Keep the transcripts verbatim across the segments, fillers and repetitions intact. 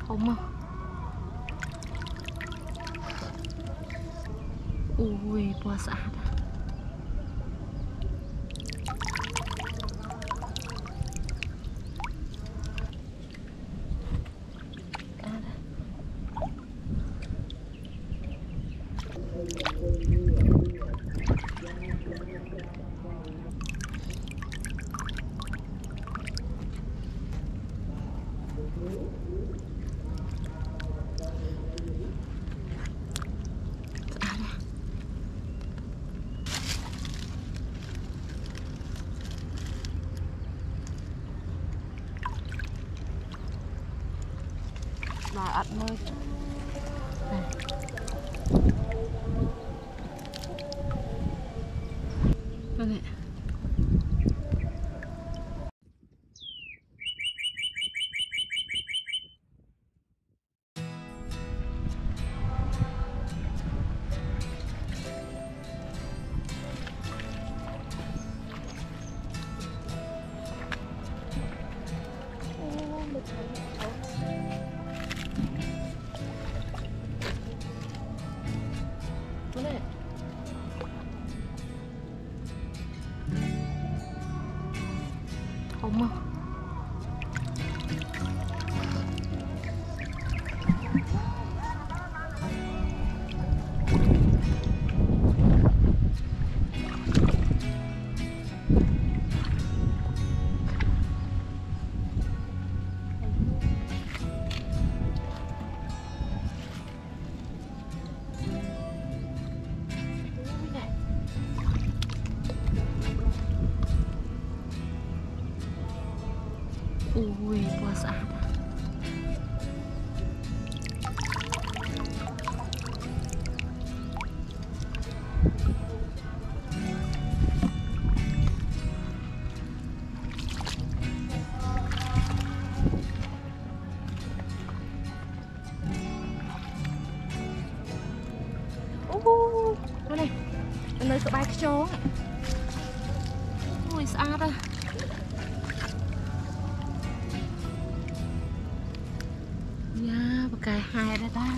Không à. Ui, bò sả đó. Mà ắt nơi này. Đây này. Không à. Ui, bò sả đó. Ui, đây này, nơi có ba cái chó. Ui, xa đó. Dạ, và cài hai đây ta.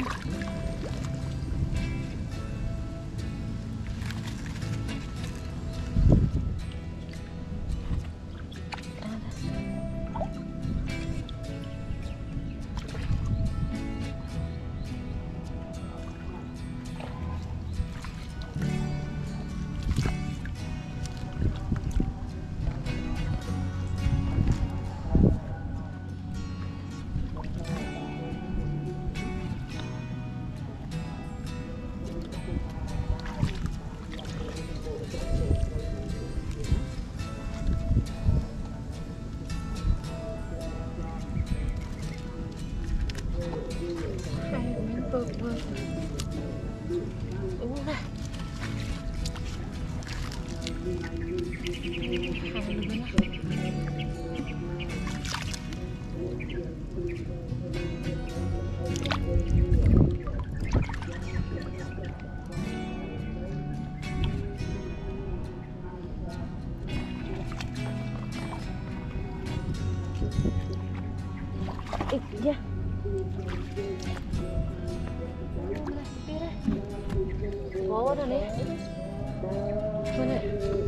Vâng, vâng. Đúng rồi. Hai đứa nữa. Ih, ya. Có rồi đấy. Thôi này.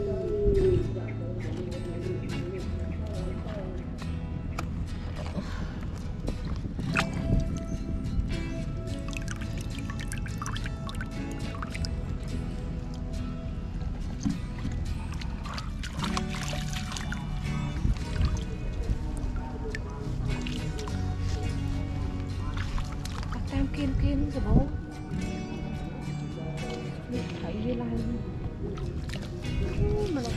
Tam kiên kiên rồi bố. Thấy như là mà là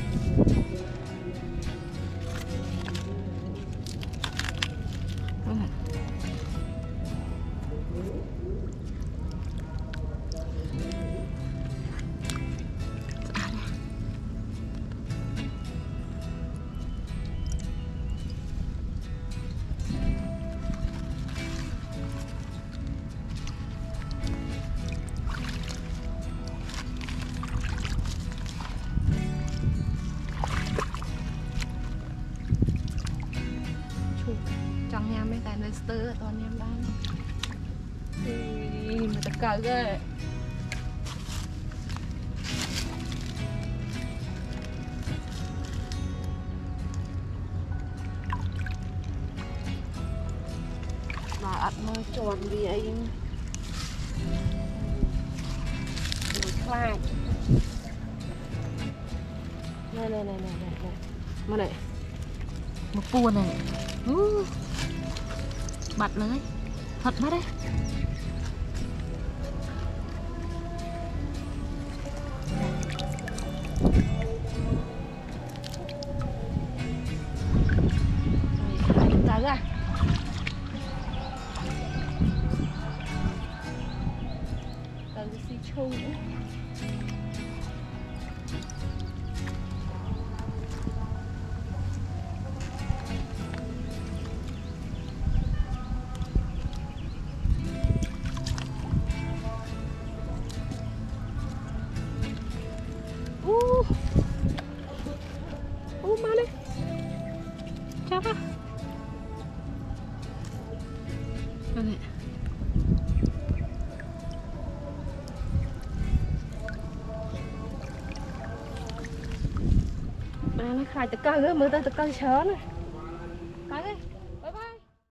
trong nhà mấy cái nơi stir toàn em bán thì mà tất cả cái mà ăn mơ tròn vì ấy khoai này này này này này mà này một buồn này uh, bậtเลยthật mất đấy ra ra cần xì chou nữa uh, mana? Siapa? Mana? Mana khai tờ cơi mưa tới tờ cơi chớ này.